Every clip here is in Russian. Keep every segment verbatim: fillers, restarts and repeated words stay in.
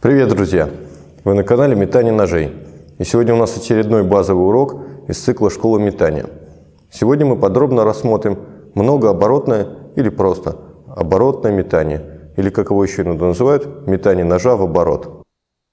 Привет, друзья! Вы на канале Метание ножей. И сегодня у нас очередной базовый урок из цикла «Школа метания». Сегодня мы подробно рассмотрим многооборотное или просто оборотное метание, или как его еще иногда называют, метание ножа в оборот.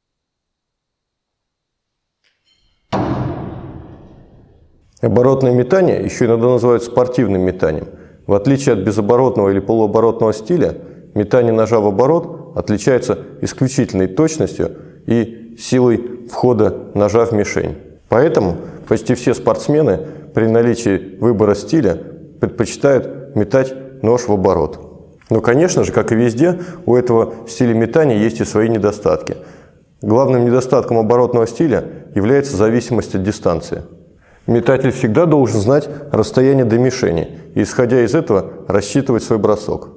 Оборотное метание еще иногда называют спортивным метанием. В отличие от безоборотного или полуоборотного стиля, метание ножа в оборот отличается исключительной точностью и силой входа ножа в мишень. Поэтому почти все спортсмены при наличии выбора стиля предпочитают метать нож в оборот. Но, конечно же, как и везде, у этого стиля метания есть и свои недостатки. Главным недостатком оборотного стиля является зависимость от дистанции. Метатель всегда должен знать расстояние до мишени и, исходя из этого, рассчитывать свой бросок.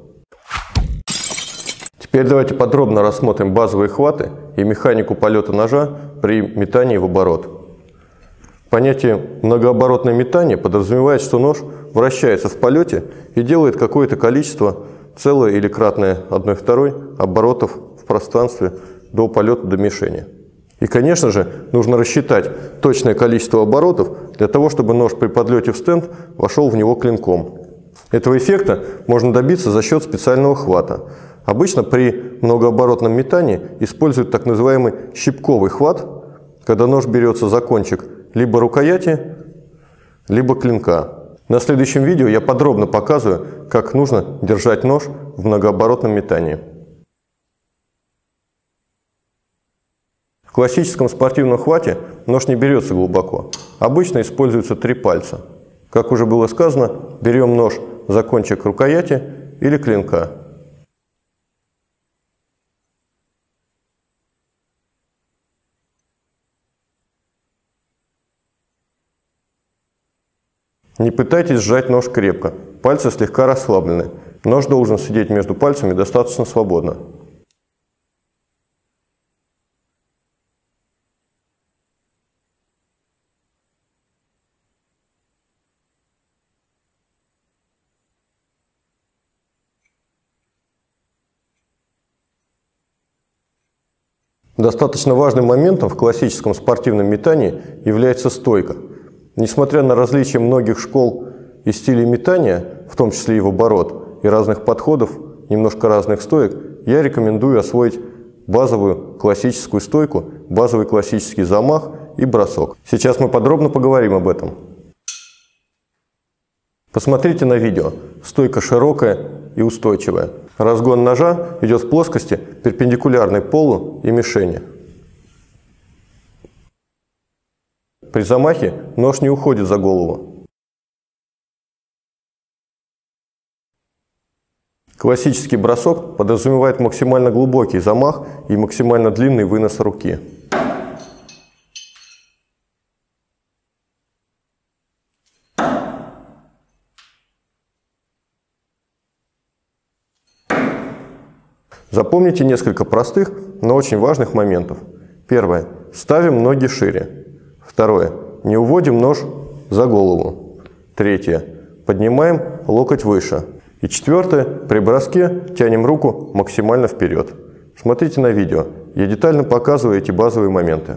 Теперь давайте подробно рассмотрим базовые хваты и механику полета ножа при метании в оборот. Понятие многооборотное метание подразумевает, что нож вращается в полете и делает какое-то количество, целое или кратное одной второй, оборотов в пространстве до полета до мишени. И, конечно же, нужно рассчитать точное количество оборотов для того, чтобы нож при подлете в стенд вошел в него клинком. Этого эффекта можно добиться за счет специального хвата. Обычно при многооборотном метании используют так называемый щипковый хват, когда нож берется за кончик либо рукояти, либо клинка. На следующем видео я подробно показываю, как нужно держать нож в многооборотном метании. В классическом спортивном хвате нож не берется глубоко. Обычно используются три пальца. Как уже было сказано, берем нож за кончик рукояти или клинка. Не пытайтесь сжать нож крепко, пальцы слегка расслаблены. Нож должен сидеть между пальцами достаточно свободно. Достаточно важным моментом в классическом спортивном метании является стойка. Несмотря на различия многих школ и стилей метания, в том числе и в оборот, и разных подходов, немножко разных стоек, я рекомендую освоить базовую классическую стойку, базовый классический замах и бросок. Сейчас мы подробно поговорим об этом. Посмотрите на видео. Стойка широкая и устойчивая. Разгон ножа идет в плоскости, перпендикулярной полу и мишени. При замахе нож не уходит за голову. Классический бросок подразумевает максимально глубокий замах и максимально длинный вынос руки. Запомните несколько простых, но очень важных моментов. Первое. Ставим ноги шире. Второе. Не уводим нож за голову. Третье. Поднимаем локоть выше. И четвертое. При броске тянем руку максимально вперед. Смотрите на видео. Я детально показываю эти базовые моменты.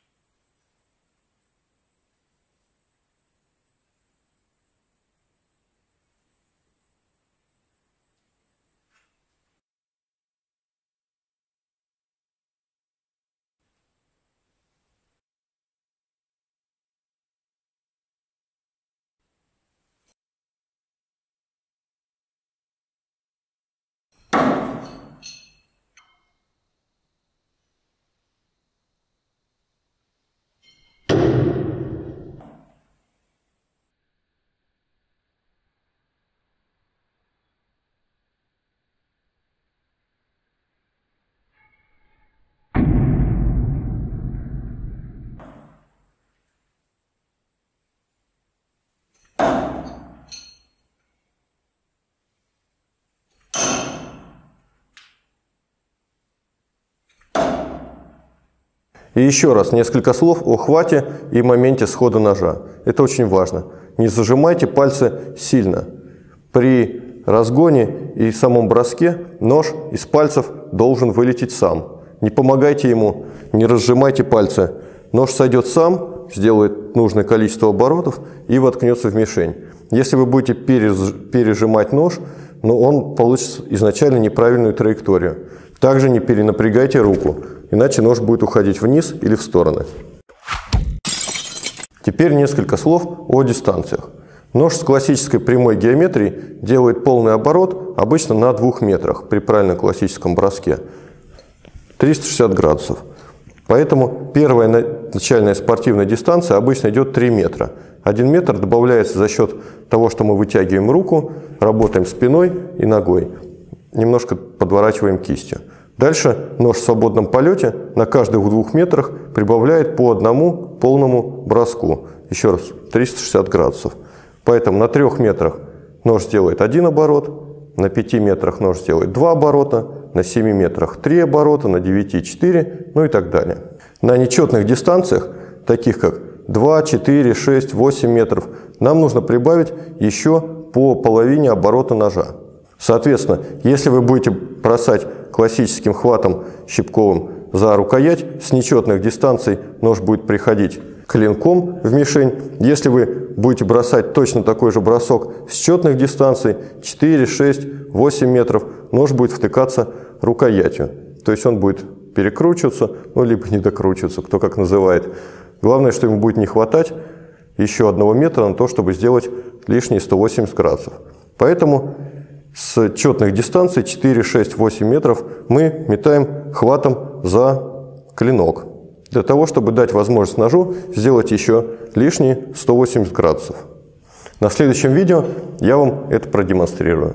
И еще раз несколько слов о хвате и моменте схода ножа. Это очень важно. Не зажимайте пальцы сильно. При разгоне и самом броске нож из пальцев должен вылететь сам. Не помогайте ему, не разжимайте пальцы. Нож сойдет сам, сделает нужное количество оборотов и воткнется в мишень. Если вы будете пережимать нож, но он получит изначально неправильную траекторию. Также не перенапрягайте руку, иначе нож будет уходить вниз или в стороны. Теперь несколько слов о дистанциях. Нож с классической прямой геометрией делает полный оборот обычно на двух метрах при правильном классическом броске. триста шестьдесят градусов. Поэтому первая начальная спортивная дистанция обычно идет три метра. один метр добавляется за счет того, что мы вытягиваем руку, работаем спиной и ногой. Немножко подворачиваем кистью. Дальше нож в свободном полете на каждых двух метрах прибавляет по одному полному броску. Еще раз, триста шестьдесят градусов. Поэтому на трех метрах нож сделает один оборот, на пяти метрах нож сделает два оборота, на семи метрах три оборота, на девяти четыре, ну и так далее. На нечетных дистанциях, таких как два, четыре, шесть, восемь метров, нам нужно прибавить еще по половине оборота ножа. Соответственно, если вы будете бросать классическим хватом щипковым за рукоять, с нечетных дистанций нож будет приходить клинком в мишень. Если вы будете бросать точно такой же бросок с четных дистанций, четыре, шесть, восемь метров, нож будет втыкаться рукоятью. То есть он будет перекручиваться, ну, либо не докручиваться, кто как называет. Главное, что ему будет не хватать еще одного метра на то, чтобы сделать лишние сто восемьдесят градусов. Поэтому с четных дистанций четыре, шесть, восемь метров мы метаем хватом за клинок. Для того, чтобы дать возможность ножу сделать еще лишние сто восемьдесят градусов. На следующем видео я вам это продемонстрирую.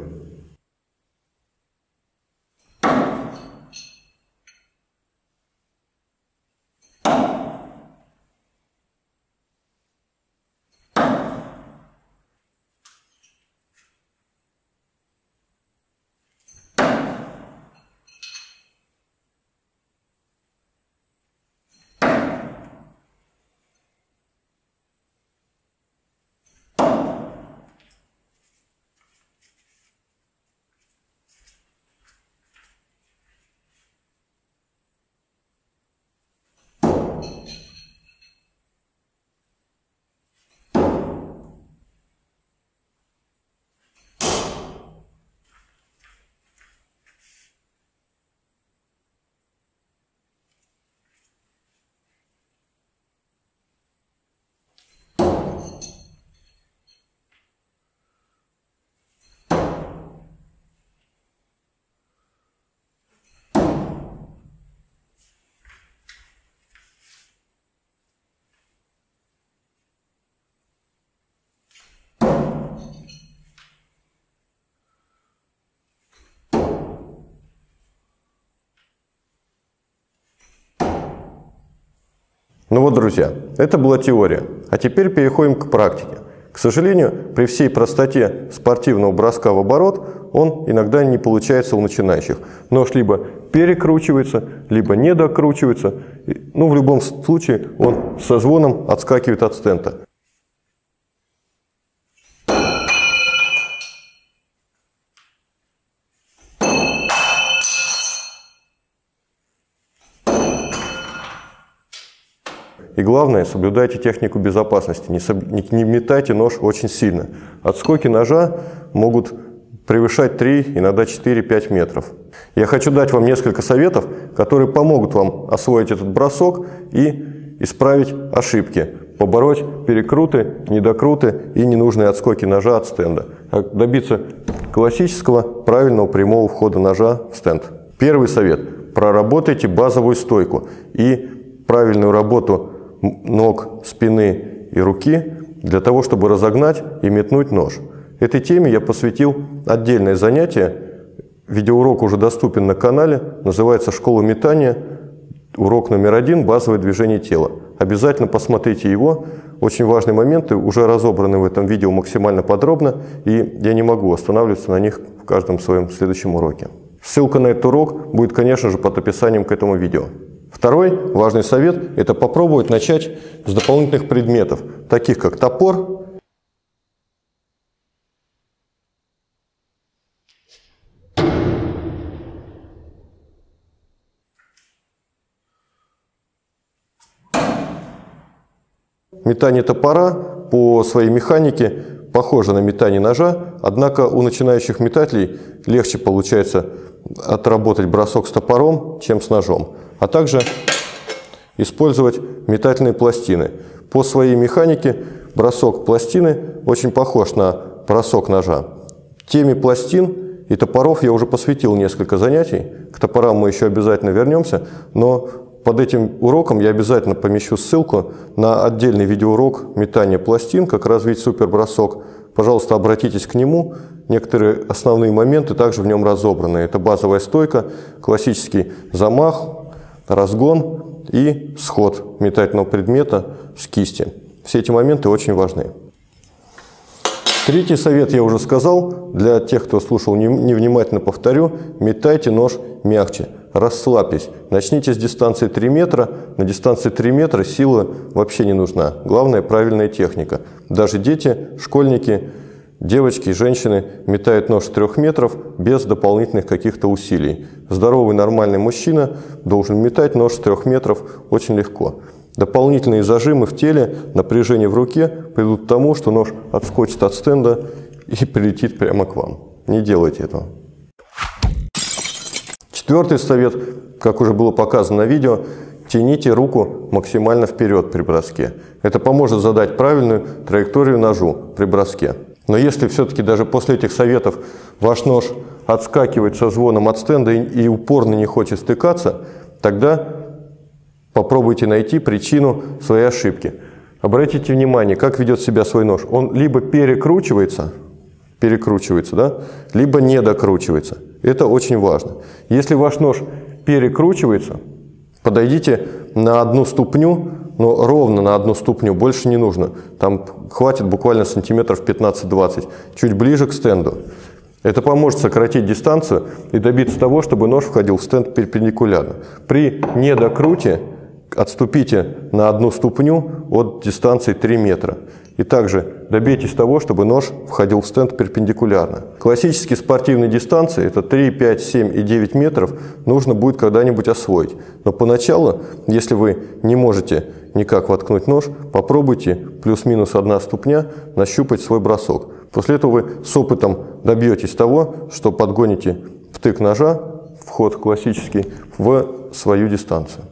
Ну вот, друзья, это была теория. А теперь переходим к практике. К сожалению, при всей простоте спортивного броска в оборот, он иногда не получается у начинающих. Нож либо перекручивается, либо не докручивается. Ну, в любом случае, он со звоном отскакивает от стента. И главное, соблюдайте технику безопасности, не, соб... не метайте нож очень сильно. Отскоки ножа могут превышать три, иногда четыре-пять метров. Я хочу дать вам несколько советов, которые помогут вам освоить этот бросок и исправить ошибки, побороть перекруты, недокруты и ненужные отскоки ножа от стенда, а добиться классического правильного прямого входа ножа в стенд. Первый совет. Проработайте базовую стойку и правильную работу ног, спины и руки для того, чтобы разогнать и метнуть нож. Этой теме я посвятил отдельное занятие. Видеоурок уже доступен на канале. Называется «Школа метания». Урок номер один – базовое движение тела. Обязательно посмотрите его. Очень важные моменты уже разобраны в этом видео максимально подробно. И я не могу останавливаться на них в каждом своем следующем уроке. Ссылка на этот урок будет, конечно же, под описанием к этому видео. Второй важный совет – это попробовать начать с дополнительных предметов, таких как топор, метание топора по своей механике похоже на метание ножа, однако у начинающих метателей легче получается отработать бросок с топором, чем с ножом, а также использовать метательные пластины. По своей механике бросок пластины очень похож на бросок ножа. Теме пластин и топоров я уже посвятил несколько занятий, к топорам мы еще обязательно вернемся, но под этим уроком я обязательно помещу ссылку на отдельный видеоурок метания пластин, как развить супербросок. Пожалуйста, обратитесь к нему. Некоторые основные моменты также в нем разобраны. Это базовая стойка, классический замах, разгон и сход метательного предмета с кисти. Все эти моменты очень важны. Третий совет я уже сказал. Для тех, кто слушал невнимательно, повторю. Метайте нож мягче. Расслабьтесь. Начните с дистанции три метра. На дистанции три метра сила вообще не нужна. Главное – правильная техника. Даже дети, школьники, девочки, женщины метают нож с трёх метров без дополнительных каких-то усилий. Здоровый нормальный мужчина должен метать нож с трёх метров очень легко. Дополнительные зажимы в теле, напряжение в руке приведут к тому, что нож отскочит от стенда и прилетит прямо к вам. Не делайте этого. Четвертый совет, как уже было показано на видео, тяните руку максимально вперед при броске. Это поможет задать правильную траекторию ножу при броске. Но если все-таки даже после этих советов ваш нож отскакивает со звоном от стенда и упорно не хочет стыкаться, тогда попробуйте найти причину своей ошибки. Обратите внимание, как ведет себя свой нож. Он либо перекручивается, перекручивается, да, либо не докручивается. Это очень важно. Если ваш нож перекручивается, подойдите на одну ступню, но ровно на одну ступню, больше не нужно. Там хватит буквально сантиметров пятнадцать-двадцать, чуть ближе к стенду. Это поможет сократить дистанцию и добиться того, чтобы нож входил в стенд перпендикулярно. При недокруте отступите на одну ступню от дистанции три метра. И также добейтесь того, чтобы нож входил в стенд перпендикулярно. Классические спортивные дистанции, это три, пять, семь и девять метров, нужно будет когда-нибудь освоить. Но поначалу, если вы не можете никак воткнуть нож, попробуйте плюс-минус одна ступня нащупать свой бросок. После этого вы с опытом добьетесь того, что подгоните втык ножа, вход классический, в свою дистанцию.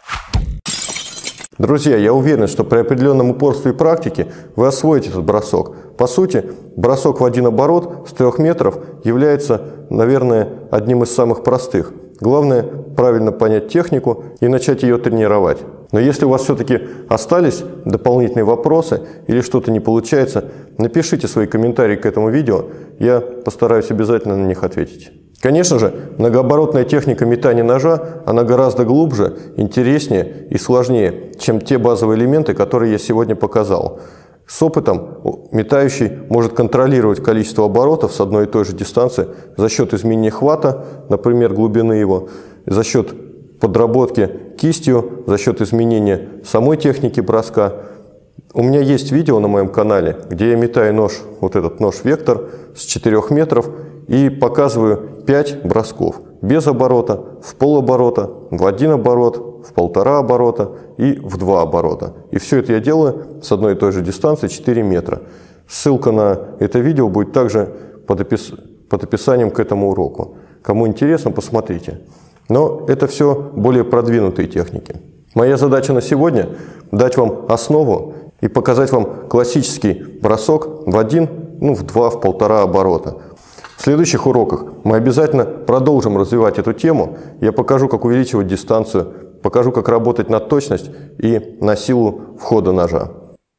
Друзья, я уверен, что при определенном упорстве и практике вы освоите этот бросок. По сути, бросок в один оборот с трех метров является, наверное, одним из самых простых. Главное – правильно понять технику и начать ее тренировать. Но если у вас все-таки остались дополнительные вопросы или что-то не получается, напишите свои комментарии к этому видео, я постараюсь обязательно на них ответить. Конечно же, многооборотная техника метания ножа, она гораздо глубже, интереснее и сложнее, чем те базовые элементы, которые я сегодня показал. С опытом метающий может контролировать количество оборотов с одной и той же дистанции за счет изменения хвата, например, глубины его, за счет подработки кистью, за счет изменения самой техники броска. У меня есть видео на моем канале, где я метаю нож, вот этот нож Вектор с четырёх метров и показываю пять бросков без оборота, в полоборота, в один оборот, в полтора оборота и в два оборота. И все это я делаю с одной и той же дистанции четыре метра. Ссылка на это видео будет также под, опис... под описанием к этому уроку. Кому интересно, посмотрите. Но это все более продвинутые техники. Моя задача на сегодня – дать вам основу и показать вам классический бросок в один, ну, в два, в полтора оборота. В следующих уроках мы обязательно продолжим развивать эту тему. Я покажу, как увеличивать дистанцию, покажу, как работать на точность и на силу входа ножа.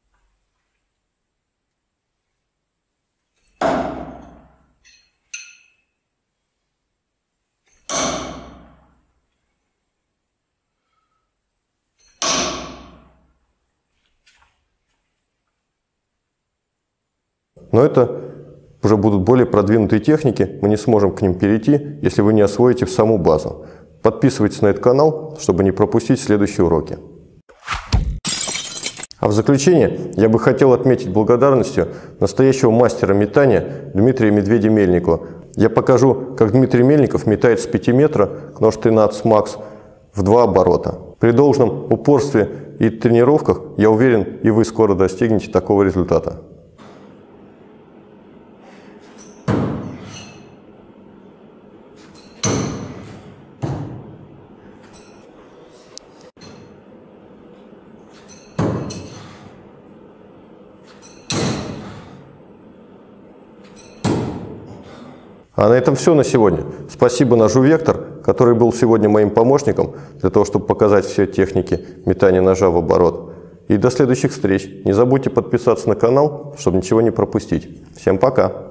Но это уже будут более продвинутые техники, мы не сможем к ним перейти, если вы не освоите саму базу. Подписывайтесь на этот канал, чтобы не пропустить следующие уроки. А в заключение я бы хотел отметить благодарностью настоящего мастера метания Дмитрия Медведя Мельникова. Я покажу, как Дмитрий Мельников метает с пяти метра нож тринадцать макс в два оборота. При должном упорстве и тренировках, я уверен, и вы скоро достигнете такого результата. А на этом все на сегодня. Спасибо ножу «Вектор», который был сегодня моим помощником для того, чтобы показать все техники метания ножа в оборот. И до следующих встреч. Не забудьте подписаться на канал, чтобы ничего не пропустить. Всем пока!